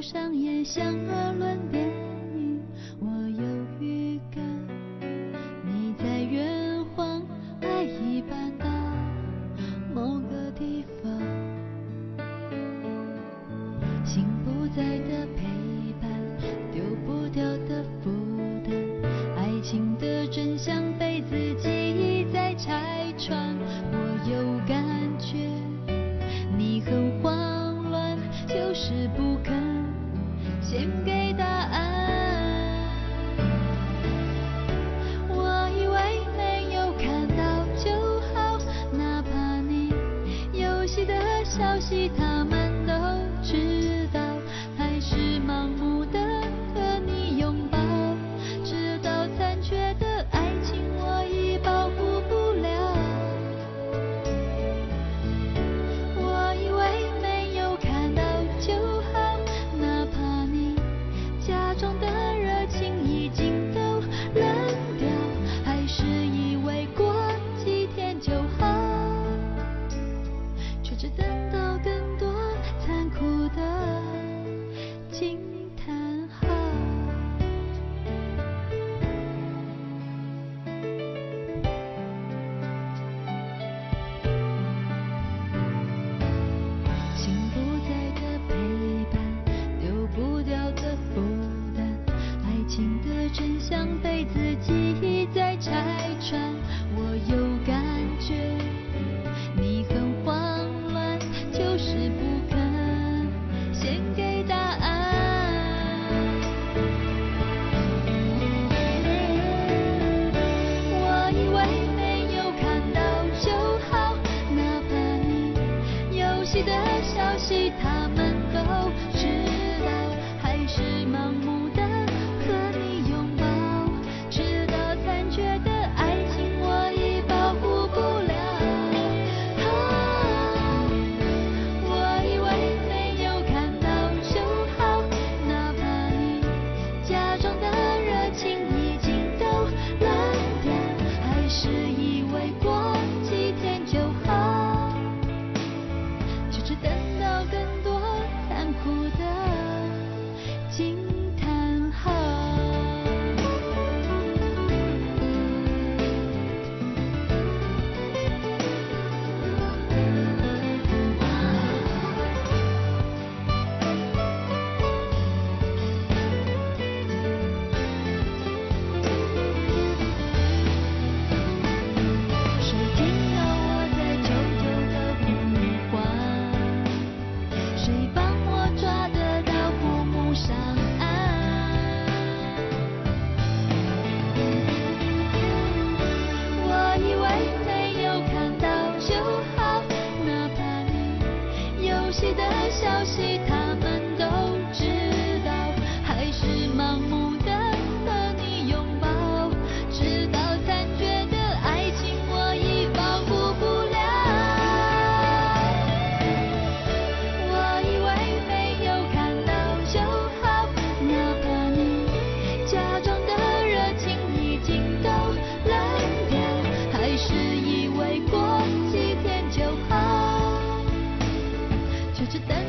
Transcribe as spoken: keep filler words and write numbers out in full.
上演相二轮电影，我有预感，你在圆谎爱已搬到某个地方，心不在的陪伴，丢不掉的负担，爱情的真相被自己一再拆穿，我有感觉你很慌乱，就是不肯先给答案。我以为没有看到就好，哪怕你游戏的消息他们都知道，还是盲目的和你拥抱，直到残缺的爱情我已保护不了。我以为没有看到就好，哪怕你假装的热情已经都冷掉，还是以为过几天就好，却只等到更多残酷的惊叹号。心不在的陪伴，丢不掉的负担，爱情的真相被自己一再拆穿，我有感觉你很慌乱，就是不肯先给答案。我以为没有看到就好，哪怕你游戏的消息他们都知道，还是盲目的和你拥抱，直到残缺的爱情我已保护不了。啊，我以为没有看到就好，哪怕你假装的热情已经都冷掉，还是以为过几天就好，就只等到更多残酷的惊叹号。谁听到我在久久的呼唤？谁帮我抓得到浮木上岸？我以为没有看到就好，哪怕你游戏的消息他们都知道，还是盲目的和你拥抱，直到残缺的爱情我已保护不了。我以为没有看到就好，哪怕你假装的热情已经都冷掉，还是以为过几天就好，就只等